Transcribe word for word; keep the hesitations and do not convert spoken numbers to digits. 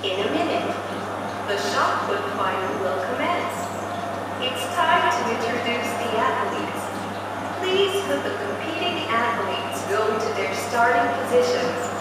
In a minute, the shot put final will commence. It's time to introduce the athletes. Please let the competing athletes go to their starting positions.